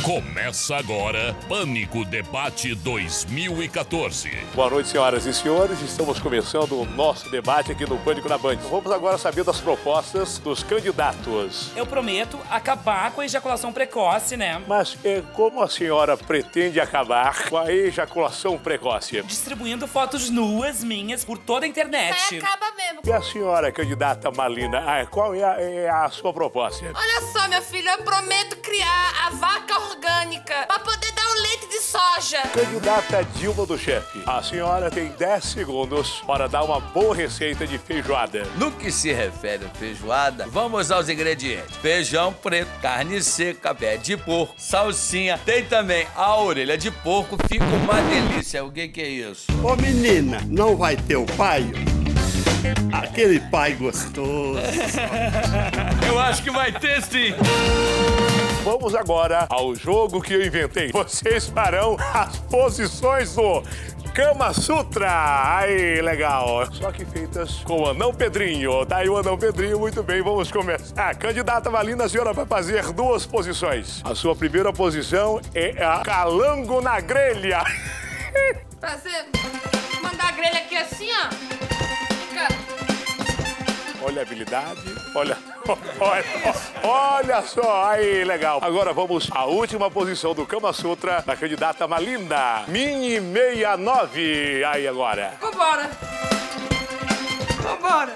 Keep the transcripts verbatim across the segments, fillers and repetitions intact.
Começa agora Pânico Debate dois mil e quatorze. Boa noite, senhoras e senhores. Estamos começando o nosso debate aqui no Pânico na Band. Vamos agora saber das propostas dos candidatos. Eu prometo acabar com a ejaculação precoce, né? Mas é, como a senhora pretende acabar com a ejaculação precoce? Distribuindo fotos nuas minhas por toda a internet. É, acaba mesmo. E a senhora, candidata Malina, ah, qual é a, é a sua proposta? Olha só, meu filho, eu prometo criar a vaca orgânica pra poder dar o leite de soja. Candidata Dilma do Chefe, a senhora tem dez segundos para dar uma boa receita de feijoada. No que se refere à feijoada, vamos aos ingredientes. Feijão preto, carne seca, pé de porco, salsinha. Tem também a orelha de porco, fica uma delícia. O que que é isso? Ô menina, não vai ter o pai? Aquele pai gostoso. Eu acho que vai ter sim. Vamos agora ao jogo que eu inventei. Vocês farão as posições do Kama Sutra. Aí, legal. Só que feitas com o Anão Pedrinho. Tá aí o Anão Pedrinho, muito bem, vamos começar. Candidata Malina, a senhora vai fazer duas posições. A sua primeira posição é a calango na grelha. Fazer... Mandar a grelha aqui assim, ó. Fica... Olha a habilidade, olha, olha, olha só, aí, legal. Agora vamos à última posição do Kama Sutra da candidata Malina. Mini sessenta e nove, aí agora. Vambora. Vambora.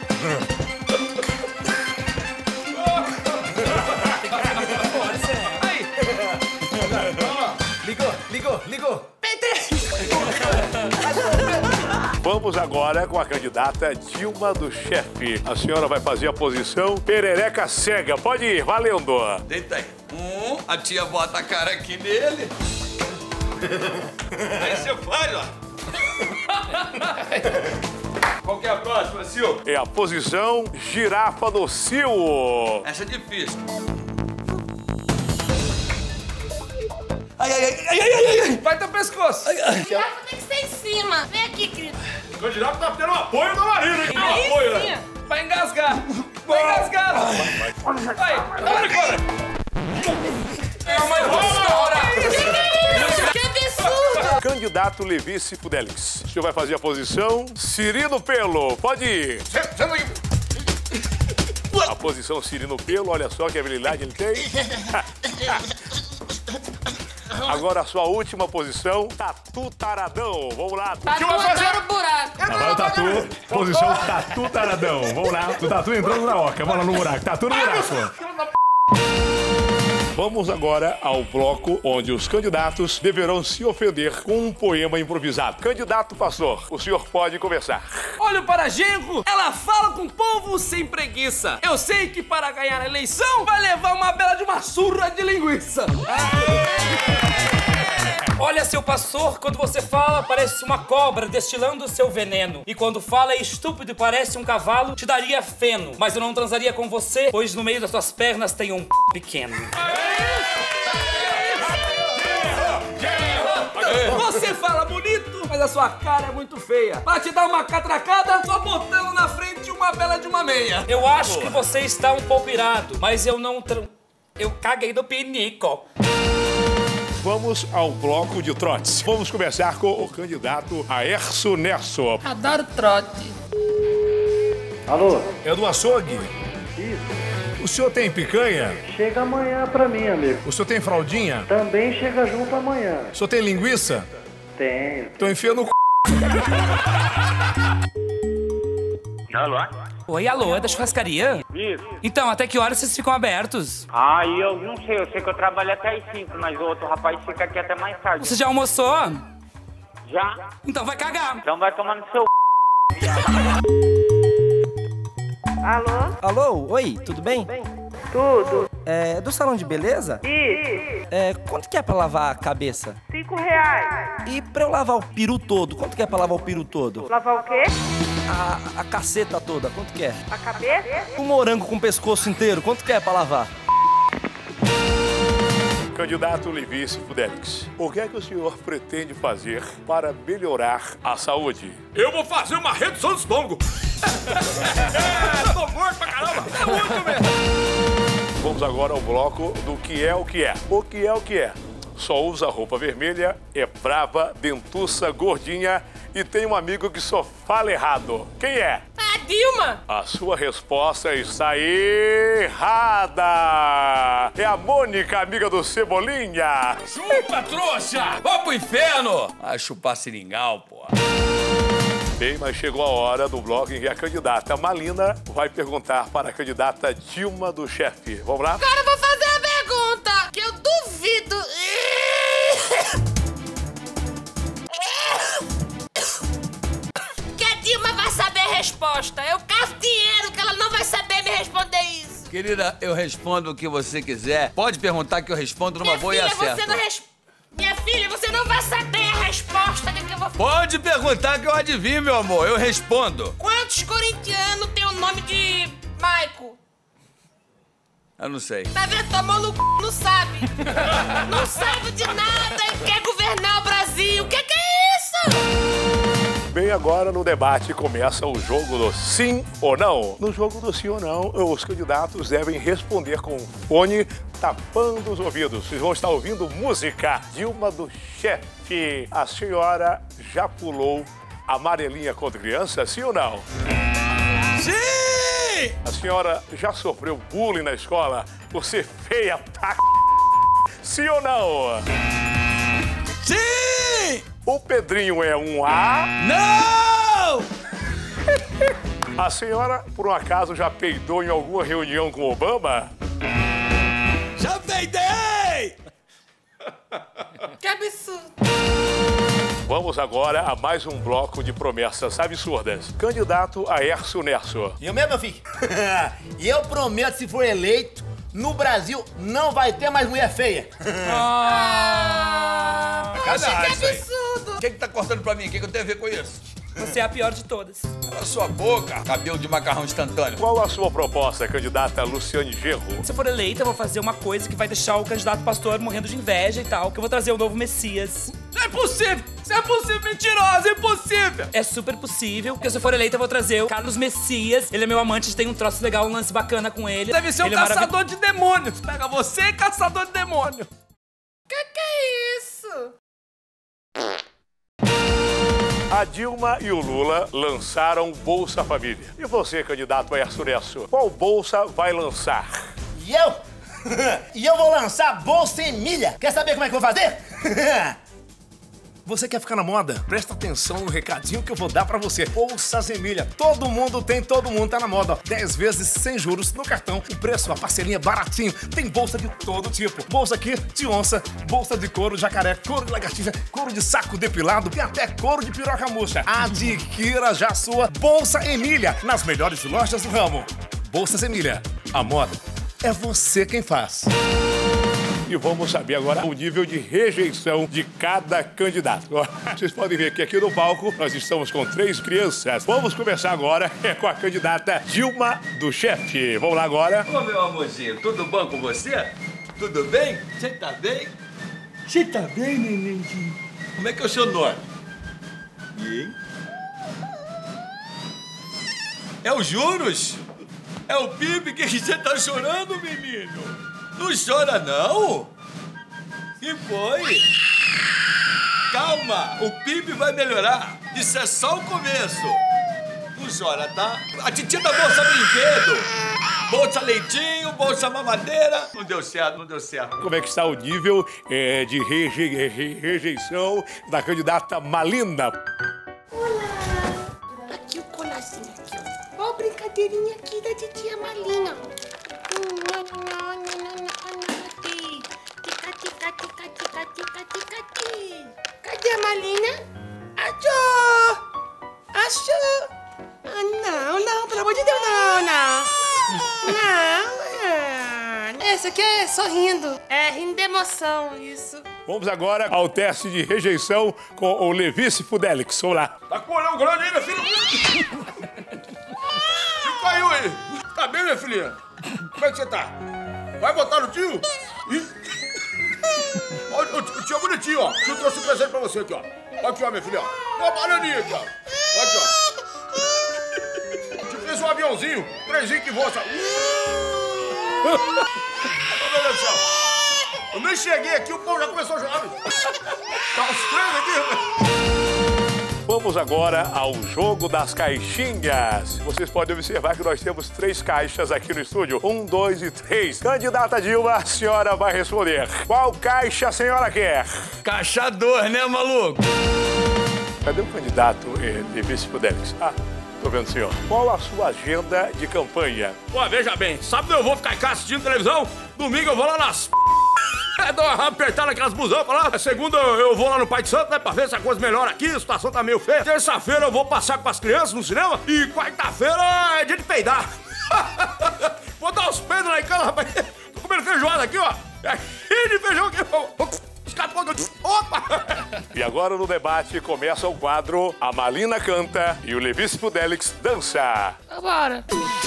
Ligou, ligou, ligou. Vamos agora com a candidata Dilma do Chefe. A senhora vai fazer a posição perereca cega. Pode ir, valendo. Deita aí. Um, a tia bota a cara aqui nele. Aí você faz, ó. Qual que é a próxima, Sil? É a posição girafa do Sil. Essa é difícil. Ai, ai, ai, ai, ai, ai. Vai teu pescoço. Ai, ai. Girafa tem que ser em cima. Vem aqui, querido. O girafa tá tendo um apoio da Marina, hein? Aí apoio, sim. né? Vai engasgar. Vai engasgar. Vai, vai, vai. É uma história. Que absurdo. Candidato Levi Cifudelis. O senhor vai fazer a posição Cirino Pelo. Pode ir. A posição Cirino Pelo, olha só que habilidade ele tem. Agora a sua última posição, Tatu Taradão. Vamos lá. Tá botando o buraco. Agora o Tatu, posição Tatu Taradão. Vamos lá, o Tatu entrando na oca. Vamos lá no buraco. Tatu no buraco. Vamos agora ao bloco onde os candidatos deverão se ofender com um poema improvisado. Candidato pastor, o senhor pode começar. Olho para genro, ela fala com o povo sem preguiça. Eu sei que para ganhar a eleição vai levar uma bela de uma surra de linguiça. Olha, seu pastor, quando você fala, parece uma cobra destilando seu veneno. E quando fala é estúpido e parece um cavalo, te daria feno. Mas eu não transaria com você, pois no meio das suas pernas tem um p pequeno. Você fala bonito, mas a sua cara é muito feia. Pra te dar uma catracada, só botando na frente uma bela de uma meia. Eu acho que você está um pouco irado, mas eu não... Tran... Eu caguei do pinico. Vamos ao bloco de trotes. Vamos começar com o candidato Aércio Nesso. Adoro trote. Alô? É do açougue? Isso. O senhor tem picanha? Chega amanhã pra mim, amigo. O senhor tem fraldinha? Também chega junto amanhã. O senhor tem linguiça? Tenho. Então enfia no c... Alô? Oi, alô, é da churrascaria? Isso. Então, até que horas vocês ficam abertos? Ah, e eu não sei, eu sei que eu trabalho até às cinco, mas o outro rapaz fica aqui até mais tarde. Você já almoçou? Já? Então vai cagar. Então vai tomar no seu... Alô? Alô, oi, tudo bem? Tudo. É do salão de beleza? Isso. É, quanto que é pra lavar a cabeça? Cinco reais. E pra eu lavar o peru todo, quanto que é pra lavar o peru todo? Lavar o quê? A, a caceta toda, quanto que é? A cabeça? O morango com o pescoço inteiro, quanto que é pra lavar? Candidato Levi Cifudelis, o que é que o senhor pretende fazer para melhorar a saúde? Eu vou fazer uma redução do estômago. É, tô gordo pra caramba. É muito mesmo. Vamos agora ao bloco do que é o que é. O que é o que é? Só usa roupa vermelha, é brava, dentuça, gordinha e tem um amigo que só fala errado. Quem é? A Dilma. A sua resposta está errada. É a Mônica, amiga do Cebolinha. Chupa, trouxa! Vá pro inferno! Ah, chupar seringal, pô. Bem, mas chegou a hora do bloco em que a candidata Malina vai perguntar para a candidata Dilma do Chefe. Vamos lá? Agora eu vou fazer a pergunta que eu duvido. Que a Dilma vai saber a resposta. Eu caso dinheiro que ela não vai saber me responder isso. Querida, eu respondo o que você quiser. Pode perguntar que eu respondo numa Minha boa filha, e acerto. você não res... Minha filha, você não vai saber a resposta do que eu vou... Pode perguntar que eu adivinho, meu amor. Eu respondo. Quantos corintianos tem o nome de Maico? Eu não sei. Tá vendo? Tomou no c... não sabe. Não sabe de nada e quer governar o Brasil. O que que é isso? Bem, agora no debate começa o jogo do sim ou não. No jogo do sim ou não, os candidatos devem responder com um fone tapando os ouvidos. Vocês vão estar ouvindo música. Dilma do Chefe. A senhora já pulou a amarelinha quando criança, sim ou não? Sim! A senhora já sofreu bullying na escola por ser feia pra c... Sim ou não? Sim! O Pedrinho é um A? Não! A senhora, por um acaso, já peidou em alguma reunião com Obama? Já peidei! Que absurdo. Vamos agora a mais um bloco de promessas absurdas. Candidato Aércio Nerso. Eu mesmo, meu filho? E eu prometo, se for eleito, no Brasil não vai ter mais mulher feia. Ah! Poxa, que isso aí. absurdo. O que que tá cortando pra mim? O que que eu tenho a ver com isso? Você é a pior de todas. Cala sua boca, cabelo de macarrão instantâneo. Qual a sua proposta, candidata Luciane Gerro? Se eu for eleita, eu vou fazer uma coisa que vai deixar o candidato pastor morrendo de inveja e tal, que eu vou trazer o novo Messias. Não é possível! Isso é possível, mentirosa! É impossível! É super possível, porque se eu for eleita, eu vou trazer o Carlos Messias. Ele é meu amante, tem um troço legal, um lance bacana com ele. Deve ser um ele é caçador marav- de demônios. Pega você e caçador de demônio. Que que é isso? A Dilma e o Lula lançaram Bolsa Família. E você, candidato Aércio Nerso, qual bolsa vai lançar? E eu? E eu vou lançar Bolsa Emília. Quer saber como é que eu vou fazer? Você quer ficar na moda? Presta atenção no recadinho que eu vou dar pra você. Bolsas Emília. Todo mundo tem, todo mundo tá na moda. dez vezes sem juros no cartão. O preço, a parcelinha baratinho. Tem bolsa de todo tipo. Bolsa aqui de onça, bolsa de couro de jacaré, couro de lagartixa, couro de saco depilado, tem até couro de piroca murcha. Adquira já sua Bolsa Emília nas melhores lojas do ramo. Bolsas Emília. A moda é você quem faz. E vamos saber agora o nível de rejeição de cada candidato. Vocês podem ver que aqui no palco nós estamos com três crianças. Vamos começar agora com a candidata Dilma do Chefe. Vamos lá agora. Ô, meu amorzinho, tudo bom com você? Tudo bem? Você tá bem? Você tá bem, nenenzinho? Como é que é o seu nome? Bem. É o Juros? É o Pipe? Que você tá chorando, menino? Não chora, não? Que foi? Calma, o Pipe vai melhorar. Isso é só o começo. Não chora, tá? A titia da bolsa brinquedo. Bolsa leitinho, bolsa mamadeira. Não deu certo, não deu certo. Como é que está o nível é, de reje... re- rejeição da candidata Malina? Aqui o colazinho aqui, ó. Ó a brincadeirinha aqui da titia Malina. Cadê a Malina? Achou! Achou! Ah, não, não, pelo amor de Deus, não, não. Não, não. Essa aqui é sorrindo. É rindo de emoção, isso. Vamos agora ao teste de rejeição com o Levice Fudelix. Vamos lá. Tá com o olhão grande aí, minha filha? Você caiu aí. Tá bem, minha filhinha? Como é que você tá? Vai votar no tio? Ih. Olha, o tio é bonitinho, ó. O tio trouxe um presente pra você aqui, ó. Olha aqui, ó, minha filha, ó. Uma bananinha aqui, ó. Olha aqui, ó. O tio fez um aviãozinho, um trenzinho que voa. nem cheguei aqui, o povo já começou a jogar. Tá os três aqui. Vamos agora ao jogo das caixinhas. Vocês podem observar que nós temos três caixas aqui no estúdio. Um, dois e três. Candidata Dilma, a senhora vai responder. Qual caixa a senhora quer? Caixa dois, né, maluco? Cadê o candidato eh, de vice-poderes? Ah, tô vendo o senhor. Qual a sua agenda de campanha? Pô, veja bem, sábado eu vou ficar em casa assistindo televisão, domingo eu vou lá nas... É, dou uma apertada naquelas busão pra lá. Segunda eu vou lá no Pai de Santo, né, pra ver se a coisa melhora aqui, a situação tá meio feia. Terça-feira eu vou passear com as crianças no cinema. E quarta-feira é dia de peidar. Vou dar uns peidos lá em casa, rapaz. Tô comendo feijoada aqui, ó. É cheio de feijão aqui. Escapou do... Opa! E agora no debate começa o quadro A Malina Canta e o Levício Fidelix dança. Agora.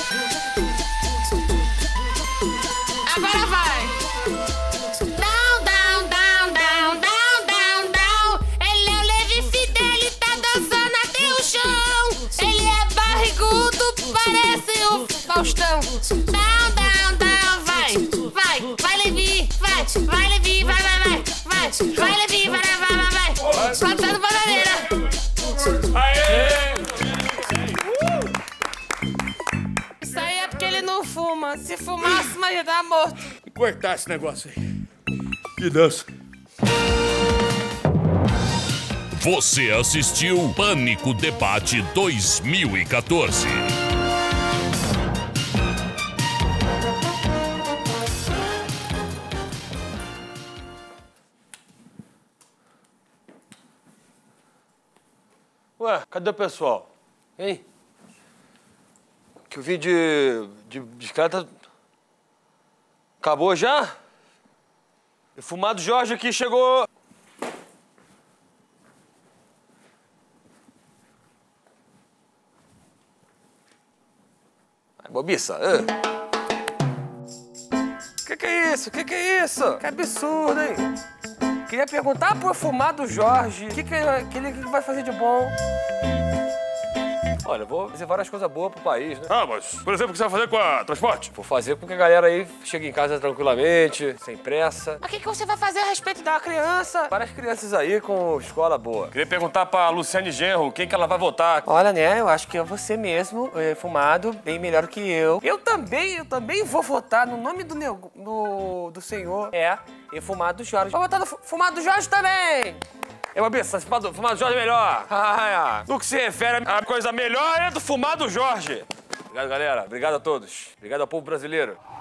Agora vai. Down, down, down, down, down, down, down. Ele é o Levi Fidel, tá dançando até o chão. Ele é barrigudo, parece o Faustão. Down, down, down, vai, vai, vai Levi, vai, vai Levi, vai, vai, vai, vai, vai Levi, vai, vai, vai, vai, vai, cantando bananeira. Aê! Isso aí é porque ele não fuma. Se fumasse, mas ia dar morto. Cortar esse negócio aí. Que dança. Você assistiu Pânico Debate dois mil e quatorze. Ué, cadê o pessoal? Hein? Que eu vim de... de bicicleta... Acabou já? O fumado Jorge aqui chegou... Ai, bobiça. Que que é isso? Que que é isso? Que absurdo, hein? Queria perguntar pro fumado Jorge o que, que, que ele vai fazer de bom. Olha, eu vou fazer várias coisas boas pro país, né? Ah, mas, por exemplo, o que você vai fazer com a transporte? Vou fazer com que a galera aí chegue em casa tranquilamente, sem pressa. Mas o que, que você vai fazer a respeito da criança? Várias crianças aí com escola boa. Queria perguntar pra Luciane Genro quem que ela vai votar. Olha, né, eu acho que é você mesmo, é, fumado, bem melhor que eu. Eu também, eu também vou votar no nome do, nego, do, do senhor. É, e fumado Jorge. Vou votar no fumado Jorge também. É uma benção, fumado, fumado Jorge é melhor. Ah, é. No que se refere a coisa melhor é do fumado Jorge. Obrigado, galera. Obrigado a todos. Obrigado ao povo brasileiro.